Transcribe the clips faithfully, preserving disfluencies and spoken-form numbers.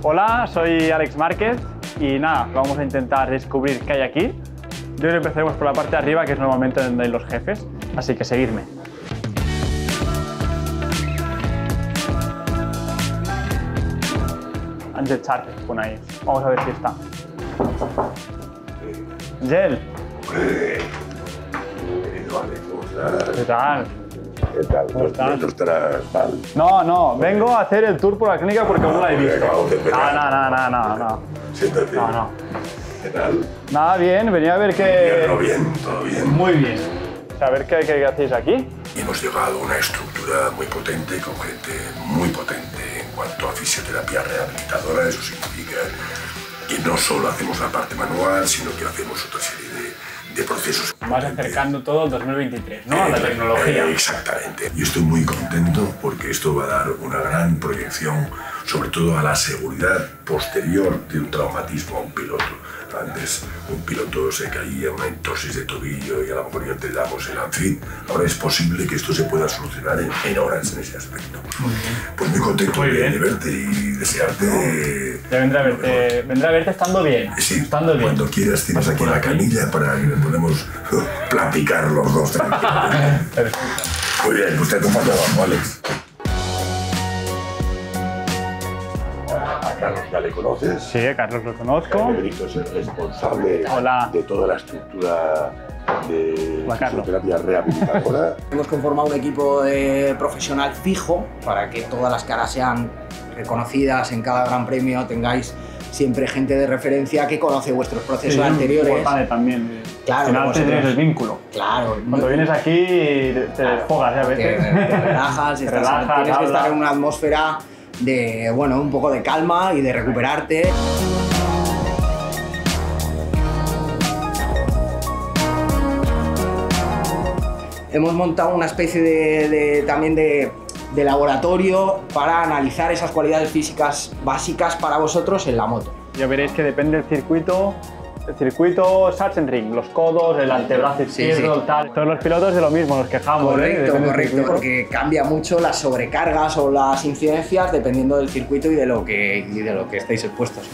Hola, soy Alex Márquez y nada, vamos a intentar descubrir qué hay aquí. Yo creo que empezaremos por la parte de arriba, que es normalmente donde hay los jefes, así que seguidme. Ángel Charter, pon ahí. Vamos a ver si está. Ángel. ¿Qué tal? ¿Qué tal? ¿Cómo estás? No estarás mal. No, no, vengo a hacer el tour por la clínica porque aún no la he visto. No, no, no, no, no, no. Siéntate. No, no. ¿Qué tal? Nada, bien, venía a ver Bien, qué... no, bien, todo bien. Muy bien. O sea, a ver qué, qué hacéis aquí. Y hemos llegado a una estructura muy potente, con gente muy potente en cuanto a fisioterapia rehabilitadora. Eso significa que no solo hacemos la parte manual, sino que hacemos otra serie de, de procesos. Vas acercando todo al dos mil veintitrés, ¿no? A la Eh, tecnología. eh, exactamente. Y estoy muy contento porque esto va a dar una gran proyección, sobre todo a la seguridad posterior de un traumatismo a un piloto. Antes un piloto se caía, una entosis de tobillo y a lo mejor ya te damos el ANFIT. Ahora es posible que esto se pueda solucionar en, en horas en ese aspecto. Muy bien. Pues muy contento Muy de, bien. de verte y desearte... Ya vendré a verte, vendré a verte estando bien. Sí, estando bien. cuando quieras tienes aquí la camilla para que podamos platicar los dos tranquilamente. Perfecto. Muy bien, pues te acompaño abajo, Alex. A Carlos ya le conoces. Sí, a Carlos lo conozco. Benito es el responsable Hola. de toda la estructura de Hola, Carlos. fisioterapia rehabilitadora. Hemos conformado un equipo de profesional fijo para que todas las caras sean reconocidas en cada gran premio, tengáis siempre gente de referencia que conoce vuestros procesos Sí, anteriores. Vale, también. Claro, Al final vosotros- tienes el vínculo. Claro, Cuando vienes aquí te, te desfogas, ¿eh? A te, veces. te relajas, Te estás- relajas, tienes que hablas. estar en una atmósfera de, bueno, un poco de calma y de recuperarte. Hemos montado una especie de, de- también de, de laboratorio para analizar esas cualidades físicas básicas para vosotros en la moto. Ya veréis que depende del circuito. El circuito Sachsenring, los codos, el antebrazo Sí, izquierdo, sí. tal. Todos los pilotos de lo mismo, nos quejamos. ¿eh? Correcto, Depende del correcto, circuito. porque cambia mucho las sobrecargas o las incidencias dependiendo del circuito y de lo que, y de lo que estéis expuestos.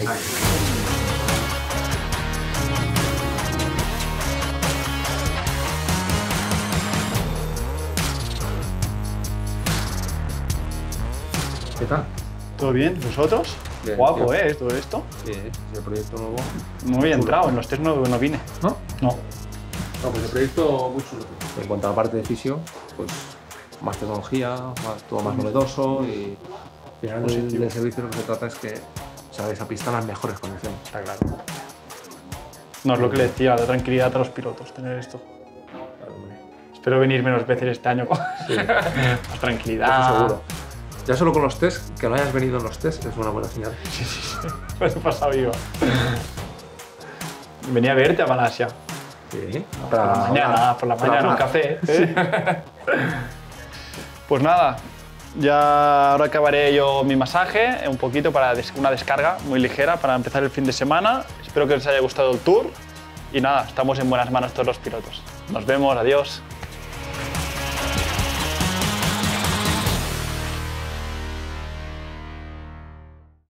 ¿Qué tal? ¿Todo bien? ¿Vosotros? Bien, Guapo, tío. ¿eh? Todo esto. Sí, el proyecto nuevo. No había Chulo. entrado, en los test no, no vine. ¿No? No. No, pues el proyecto muy chulo. En cuanto a la parte de fisio, pues más tecnología, más- todo más novedoso y al final del, Positivo. del servicio lo que se trata es que salgáis a pista en las mejores condiciones. Está claro. No es lo que le decía, da tranquilidad a los pilotos tener esto. Claro, hombre. Espero venir menos veces este año con más tranquilidad. Eso seguro. Ya solo con los test, que no hayas venido en los test es una buena señal. Sí, sí, sí. Me he pasado iba. Venía a verte a Malasia. Sí. Por la mañana, por la para mañana un hablar. café. ¿eh? Pues nada, ya ahora acabaré yo mi masaje, un poquito para des- una descarga muy ligera para empezar el fin de semana. Espero que os haya gustado el tour y nada, estamos en buenas manos todos los pilotos. Nos vemos, adiós.